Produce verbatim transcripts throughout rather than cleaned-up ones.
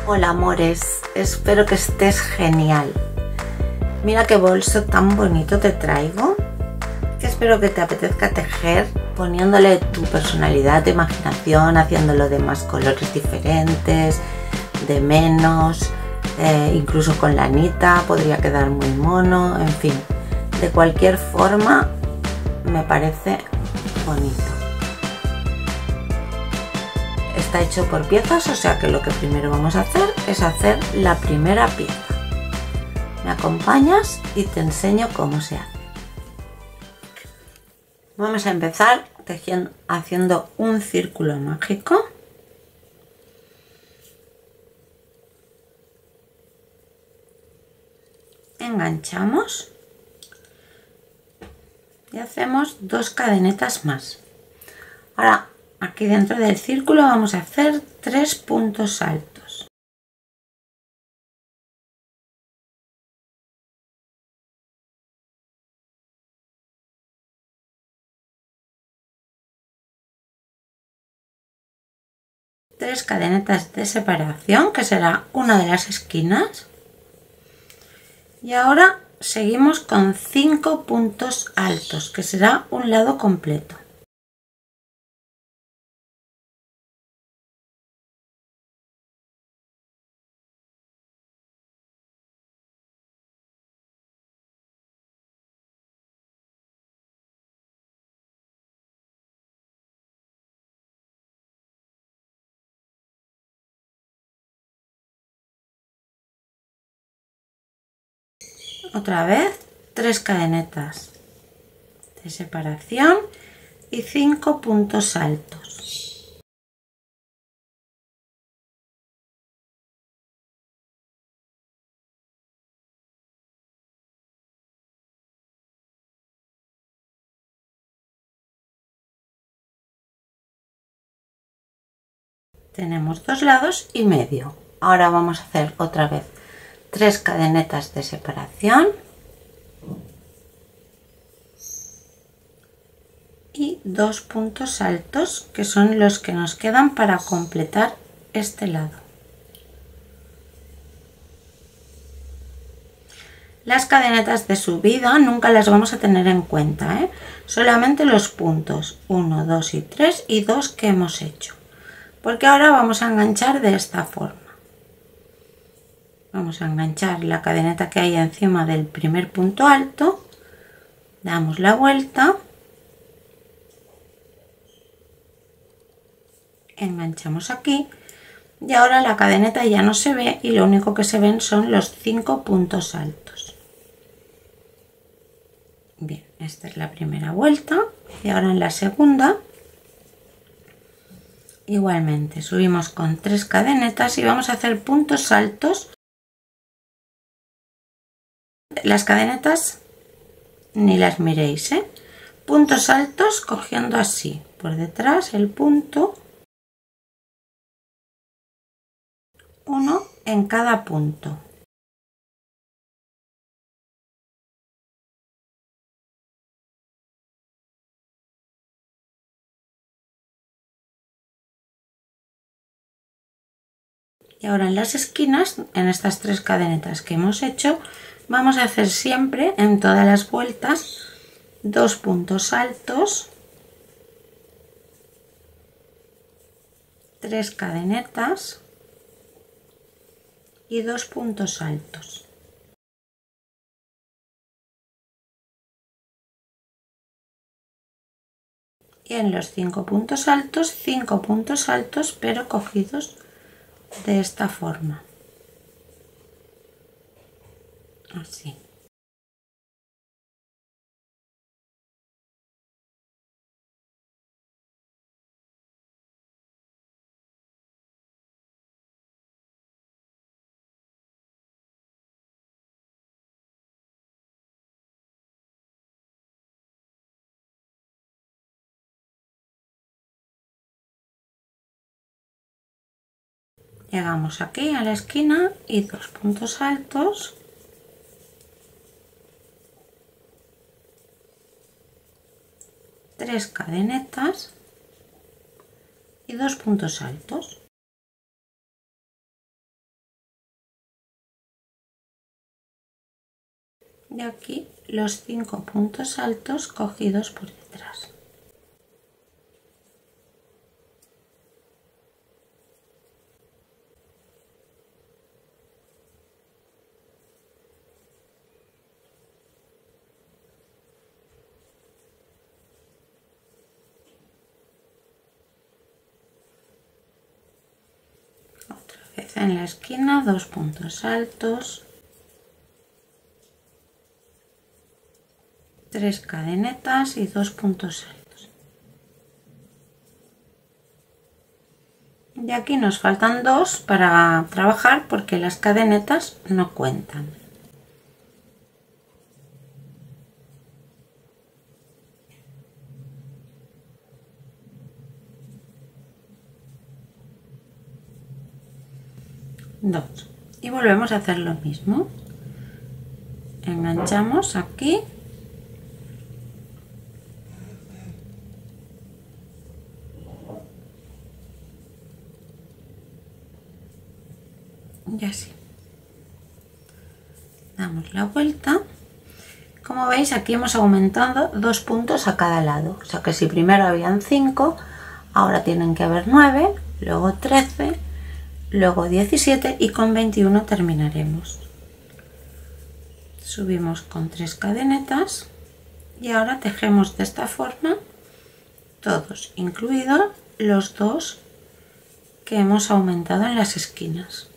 Hola amores, espero que estés genial. Mira qué bolso tan bonito te traigo, que espero que te apetezca tejer poniéndole tu personalidad, tu imaginación, haciéndolo de más colores diferentes, de menos, eh, incluso con lanita podría quedar muy mono, en fin, de cualquier forma me parece bonito. Está hecho por piezas, o sea que lo que primero vamos a hacer es hacer la primera pieza. Me acompañas y te enseño cómo se hace. Vamos a empezar tejiendo, haciendo un círculo mágico. Enganchamos y hacemos dos cadenetas más. Ahora aquí dentro del círculo vamos a hacer tres puntos altos. Tres cadenetas de separación, que será una de las esquinas. Y ahora seguimos con cinco puntos altos, que será un lado completo. Otra vez tres cadenetas de separación y cinco puntos altos. Tenemos dos lados y medio. Ahora vamos a hacer otra vez tres cadenetas de separación y dos puntos altos, que son los que nos quedan para completar este lado. Las cadenetas de subida nunca las vamos a tener en cuenta, ¿eh? Solamente los puntos uno, dos y tres y dos que hemos hecho, porque ahora vamos a enganchar de esta forma. Vamos a enganchar la cadeneta que hay encima del primer punto alto, damos la vuelta, enganchamos aquí y ahora la cadeneta ya no se ve y lo único que se ven son los cinco puntos altos. Bien, esta es la primera vuelta y ahora en la segunda igualmente subimos con tres cadenetas y vamos a hacer puntos altos. Las cadenetas ni las miréis, ¿eh? Puntos altos cogiendo así por detrás el punto, uno en cada punto. Y ahora en las esquinas, en estas tres cadenetas que hemos hecho, vamos a hacer siempre en todas las vueltas dos puntos altos, tres cadenetas y dos puntos altos. Y en los cinco puntos altos, cinco puntos altos pero cogidos de esta forma, así. Llegamos aquí a la esquina y dos puntos altos, tres cadenetas y dos puntos altos. y aquí los cinco puntos altos cogidos por detrás. Otra vez en la esquina, dos puntos altos, tres cadenetas y dos puntos altos. Y aquí nos faltan dos para trabajar porque las cadenetas no cuentan. Dos. Y volvemos a hacer lo mismo. Enganchamos aquí. Y así. Damos la vuelta. Como veis, aquí hemos aumentado dos puntos a cada lado. O sea que si primero habían cinco, ahora tienen que haber nueve, luego trece, luego diecisiete y con veintiuno terminaremos. Subimos con tres cadenetas y ahora tejemos de esta forma todos, incluidos los dos que hemos aumentado en las esquinas.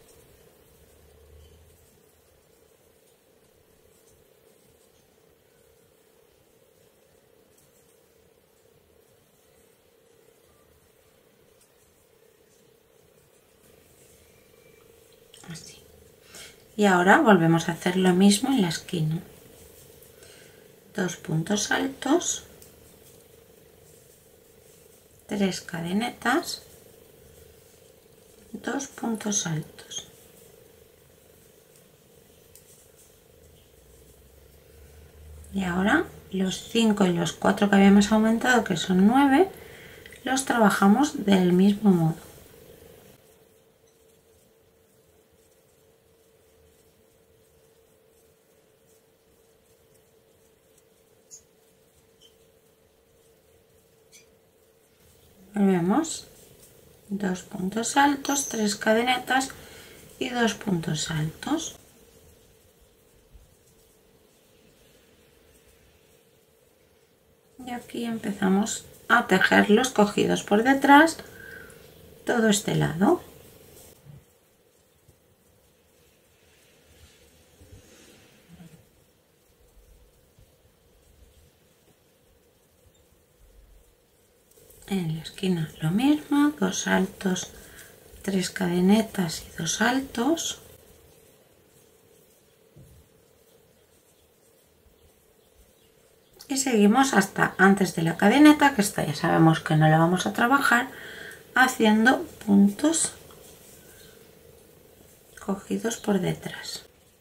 Así. Y ahora volvemos a hacer lo mismo en la esquina. Dos puntos altos, tres cadenetas, dos puntos altos. Y ahora los cinco y los cuatro que habíamos aumentado, que son nueve, los trabajamos del mismo modo. Volvemos, dos puntos altos, tres cadenetas y dos puntos altos. Y aquí empezamos a tejer los cogidos por detrás, todo este lado. En la esquina lo mismo, dos altos, tres cadenetas y dos altos. Y seguimos hasta antes de la cadeneta, que esta ya sabemos que no la vamos a trabajar, haciendo puntos cogidos por detrás.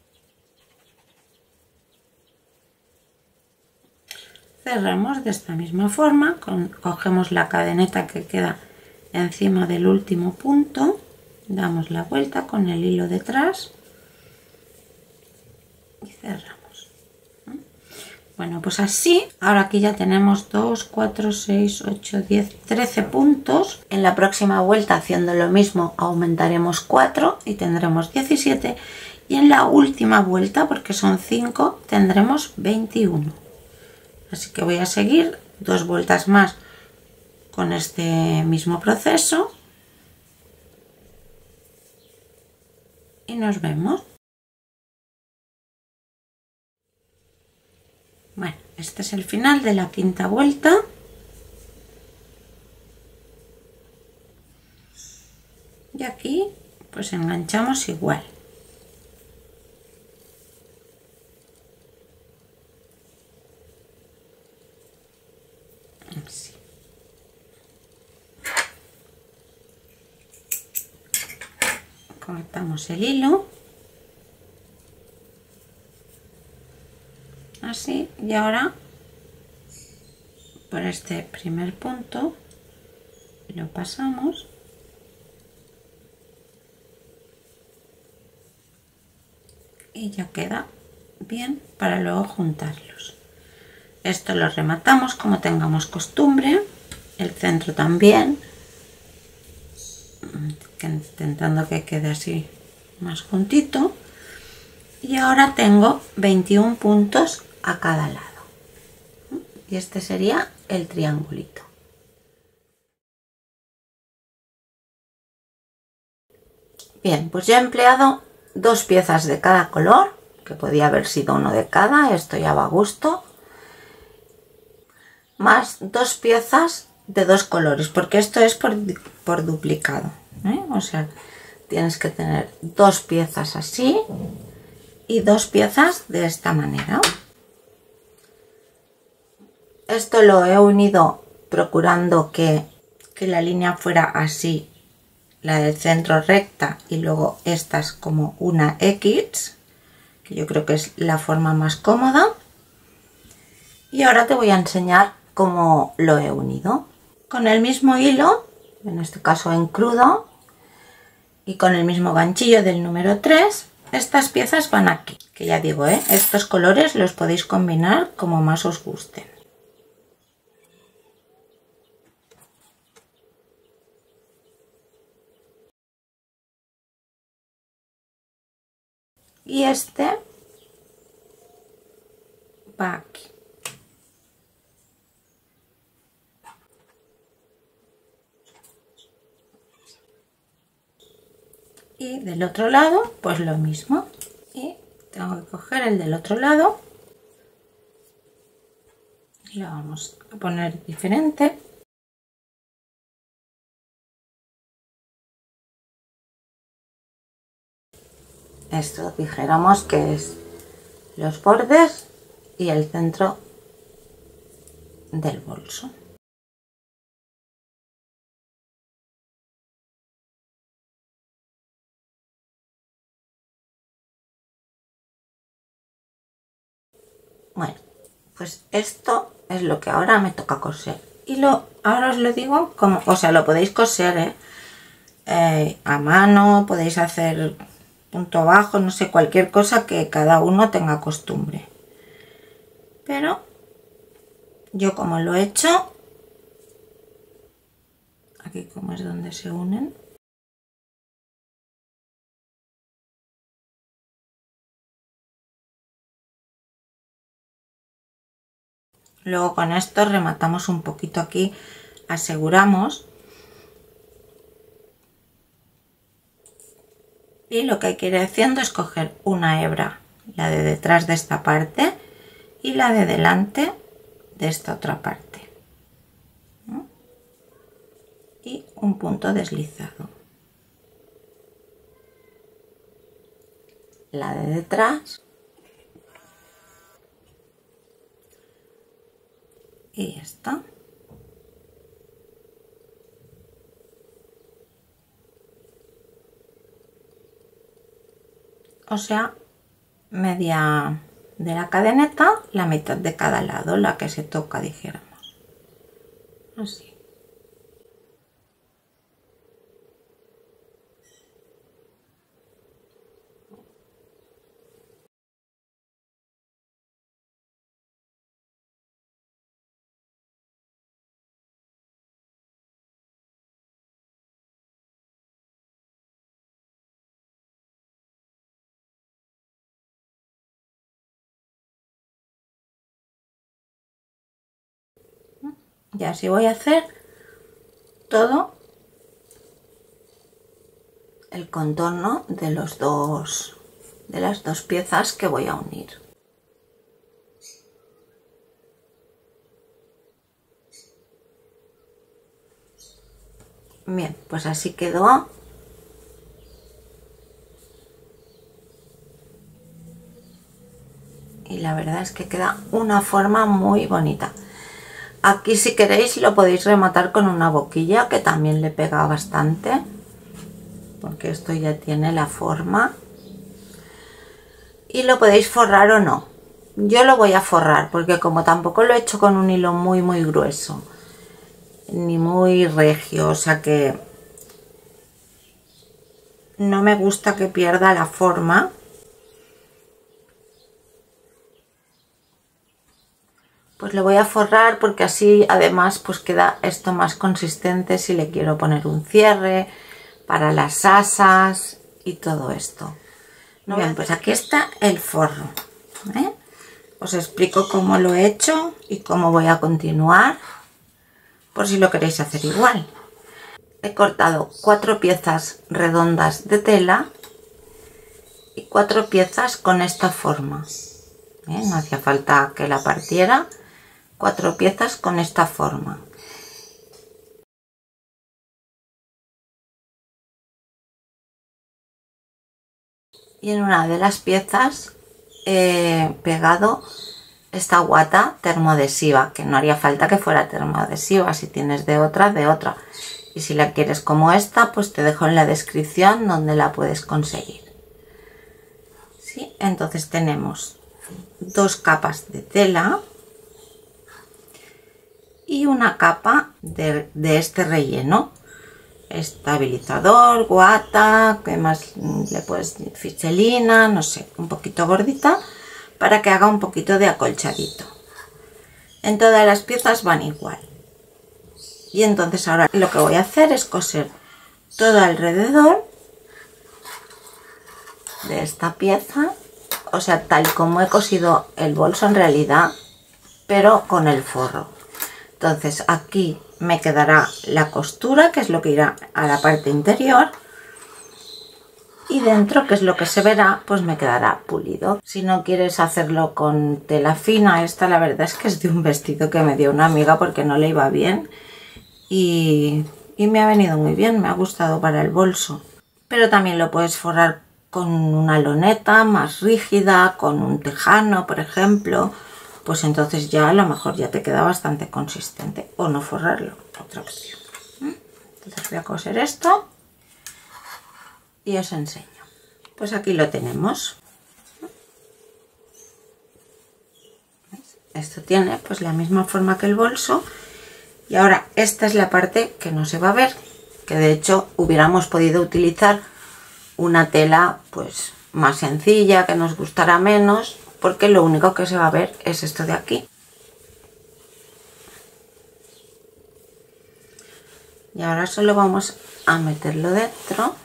Cerramos de esta misma forma, con, cogemos la cadeneta que queda encima del último punto, damos la vuelta con el hilo detrás y cerramos. Bueno, pues así, ahora aquí ya tenemos dos, cuatro, seis, ocho, diez, trece puntos. En la próxima vuelta, haciendo lo mismo, aumentaremos cuatro y tendremos diecisiete. Y en la última vuelta, porque son cinco, tendremos veintiuno. Así que voy a seguir dos vueltas más con este mismo proceso. Y nos vemos. Bueno, este es el final de la quinta vuelta. Y aquí pues enganchamos igual. Así. Cortamos el hilo. Así, y ahora por este primer punto lo pasamos y ya queda bien para luego juntarlos. Esto lo rematamos como tengamos costumbre, el centro también, intentando que quede así más juntito. Y ahora tengo veintiún puntos a cada lado. Y este sería el triangulito. Bien, pues ya he empleado dos piezas de cada color, que podía haber sido uno de cada, esto ya va a gusto, más dos piezas de dos colores, porque esto es por, por duplicado, ¿eh? O sea, tienes que tener dos piezas así y dos piezas de esta manera. Esto lo he unido procurando que, que la línea fuera así, la del centro recta y luego estas como una X, que yo creo que es la forma más cómoda. Y ahora te voy a enseñar cómo lo he unido. Con el mismo hilo, en este caso en crudo, y con el mismo ganchillo del número tres, estas piezas van aquí, que ya digo, ¿eh? Estos colores los podéis combinar como más os gusten. Y este va aquí. Y del otro lado, pues lo mismo. Y tengo que coger el del otro lado. Y lo vamos a poner diferente. Esto dijéramos que es los bordes y el centro del bolso. Bueno, pues esto es lo que ahora me toca coser. Y lo, ahora os lo digo como, o sea, lo podéis coser ¿eh? Eh, a mano, podéis hacer punto bajo, no sé, cualquier cosa que cada uno tenga costumbre. Pero yo como lo he hecho, aquí como es donde se unen, luego con esto rematamos un poquito aquí, aseguramos. Y lo que hay que ir haciendo es coger una hebra, la de detrás de esta parte y la de delante de esta otra parte, ¿no? Y un punto deslizado, la de detrás y esta. O sea, media de la cadeneta, la mitad de cada lado, la que se toca, dijéramos. Así. Y así voy a hacer todo el contorno de los dos, de las dos piezas que voy a unir. Bien, pues así quedó. Y la verdad es que queda una forma muy bonita. Aquí si queréis lo podéis rematar con una boquilla, que también le pega bastante, porque esto ya tiene la forma. Y lo podéis forrar o no. Yo lo voy a forrar porque como tampoco lo he hecho con un hilo muy muy grueso ni muy regio, o sea que no me gusta que pierda la forma, pues le voy a forrar porque así además pues queda esto más consistente si le quiero poner un cierre para las asas y todo esto. Bien, pues aquí está el forro, ¿eh? Os explico cómo lo he hecho y cómo voy a continuar por si lo queréis hacer igual. He cortado cuatro piezas redondas de tela y cuatro piezas con esta forma, ¿eh? No hacía falta que la partiera. Cuatro piezas con esta forma. Y en una de las piezas he pegado esta guata termoadhesiva, que no haría falta que fuera termoadhesiva, si tienes de otra, de otra. Y si la quieres como esta, pues te dejo en la descripción donde la puedes conseguir. ¿Sí? Entonces tenemos dos capas de tela y una capa de, de este relleno, estabilizador, guata, que más le puedes decir, fichelina, no sé, un poquito gordita para que haga un poquito de acolchadito. En todas las piezas van igual. Y entonces ahora lo que voy a hacer es coser todo alrededor de esta pieza, o sea, tal como he cosido el bolso en realidad, pero con el forro. Entonces aquí me quedará la costura, que es lo que irá a la parte interior, y dentro, que es lo que se verá, pues me quedará pulido. Si no quieres hacerlo con tela fina, esta la verdad es que es de un vestido que me dio una amiga porque no le iba bien y, y me ha venido muy bien, me ha gustado para el bolso. Pero también lo puedes forrar con una loneta más rígida, con un tejano, por ejemplo. Pues entonces ya a lo mejor ya te queda bastante consistente, o no forrarlo, otra opción. Entonces voy a coser esto y os enseño. Pues aquí lo tenemos. Esto tiene pues la misma forma que el bolso, y ahora esta es la parte que no se va a ver, que de hecho hubiéramos podido utilizar una tela pues más sencilla, que nos gustara menos, porque lo único que se va a ver es esto de aquí. Y ahora solo vamos a meterlo dentro.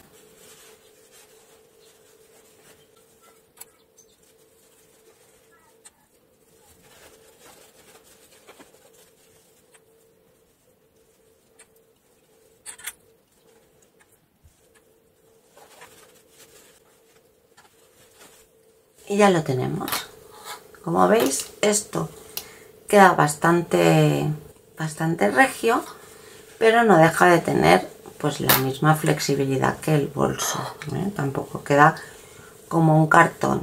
Y ya lo tenemos. Como veis, esto queda bastante, bastante regio, pero no deja de tener pues la misma flexibilidad que el bolso, ¿eh? Tampoco queda como un cartón.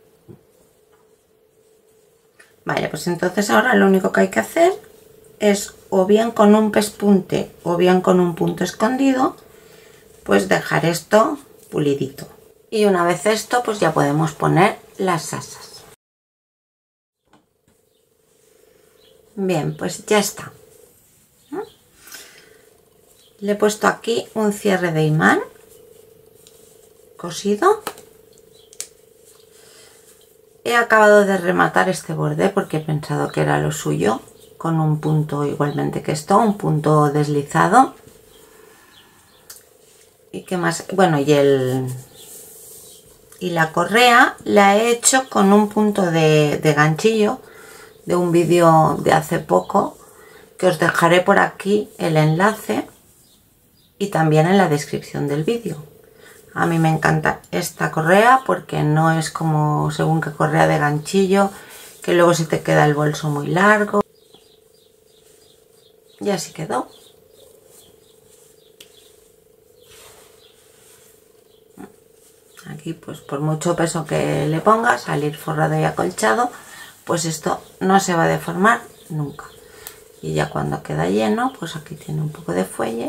Vale, pues entonces ahora lo único que hay que hacer es, o bien con un pespunte o bien con un punto escondido, pues dejar esto pulidito. Y una vez esto, pues ya podemos poner las asas. Bien, pues ya está. Le he puesto aquí un cierre de imán cosido. He acabado de rematar este borde porque he pensado que era lo suyo, con un punto igualmente que esto, un punto deslizado. ¿Y qué más? Bueno, y el y la correa la he hecho con un punto de, de ganchillo de un vídeo de hace poco, que os dejaré por aquí el enlace y también en la descripción del vídeo. A mí me encanta esta correa porque no es como según qué correa de ganchillo, que luego se te queda el bolso muy largo. Y así quedó. Aquí pues por mucho peso que le pongas, salir forrado y acolchado, pues esto no se va a deformar nunca. Y ya cuando queda lleno, pues aquí tiene un poco de fuelle.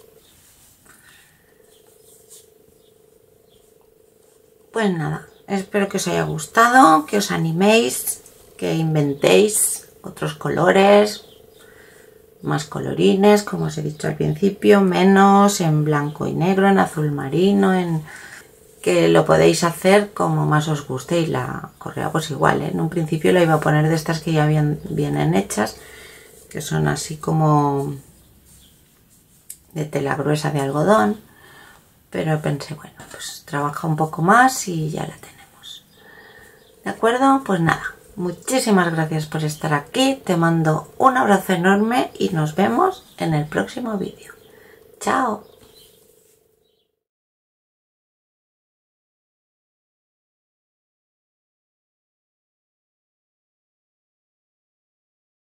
Pues nada, espero que os haya gustado, que os animéis, que inventéis otros colores, más colorines, como os he dicho al principio, menos en blanco y negro, en azul marino, en que lo podéis hacer como más os guste. Y la correa pues igual, ¿eh? En un principio la iba a poner de estas que ya bien, vienen hechas, que son así como de tela gruesa de algodón, pero pensé, bueno, pues trabaja un poco más y ya la tenemos. ¿De acuerdo? Pues nada, muchísimas gracias por estar aquí, te mando un abrazo enorme y nos vemos en el próximo vídeo. ¡Chao!